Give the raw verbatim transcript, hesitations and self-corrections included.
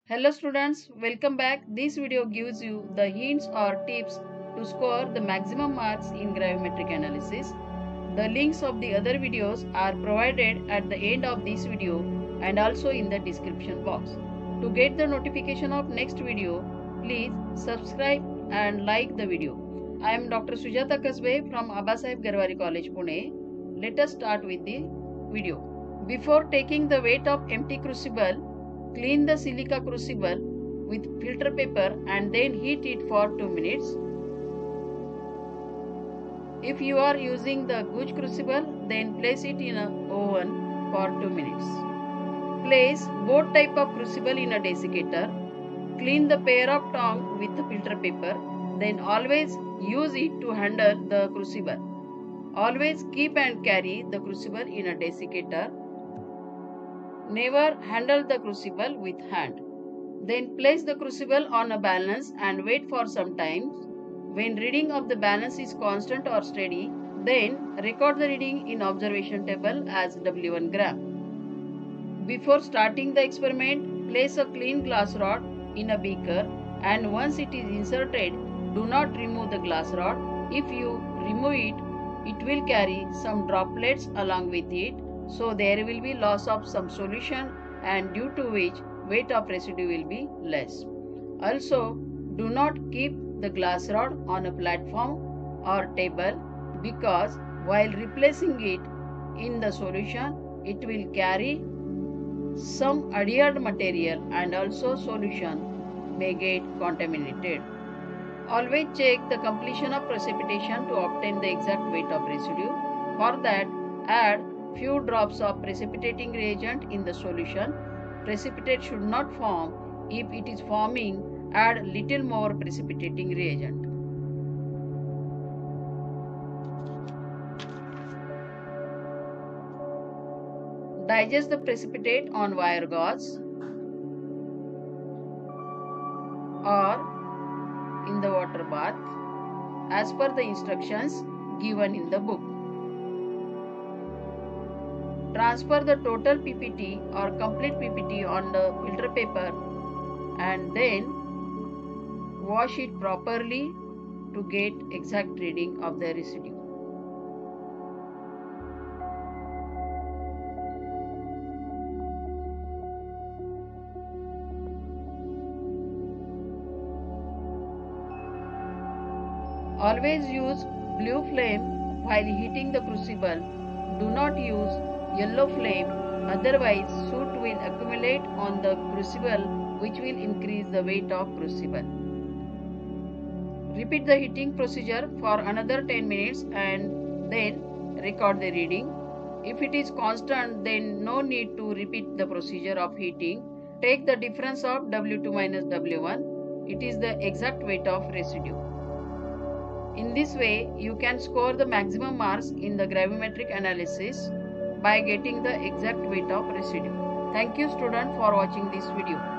Hello students, welcome back. This video gives you the hints or tips to score the maximum marks in gravimetric analysis. The links of the other videos are provided at the end of this video and also in the description box. To get the notification of next video, please subscribe and like the video. I am Doctor Sujata Kasabe from ABASAHEB GARWARE College, Pune. Let us start with the video. Before taking the weight of empty crucible, clean the silica crucible with filter paper and then heat it for two minutes. If you are using the gauge crucible, then place it in an oven for two minutes. Place both type of crucible in a desiccator. Clean the pair of tongue with the filter paper. Then always use it to handle the crucible. Always keep and carry the crucible in a desiccator. Never handle the crucible with hand. Then place the crucible on a balance and wait for some time. When reading of the balance is constant or steady, then record the reading in observation table as W one gram. Before starting the experiment, place a clean glass rod in a beaker, and once it is inserted, do not remove the glass rod. If you remove it, it will carry some droplets along with it. So there will be loss of some solution, and due to which weight of residue will be less. Also, do not keep the glass rod on a platform or table, because while replacing it in the solution, it will carry some adhered material and also solution may get contaminated. Always check the completion of precipitation to obtain the exact weight of residue. For that, add few drops of precipitating reagent in the solution. Precipitate should not form. If it is forming, add little more precipitating reagent. Digest the precipitate on wire gauze or in the water bath as per the instructions given in the book. Transfer the total P P T or complete P P T on the filter paper and then wash it properly to get exact reading of the residue. Always use blue flame while heating the crucible. Do not use yellow flame, otherwise soot will accumulate on the crucible, which will increase the weight of crucible. Repeat the heating procedure for another ten minutes and then record the reading. If it is constant, then no need to repeat the procedure of heating. Take the difference of W two minus W one. It is the exact weight of residue. In this way, you can score the maximum marks in the gravimetric analysis by getting the exact weight of residue. Thank you student for watching this video.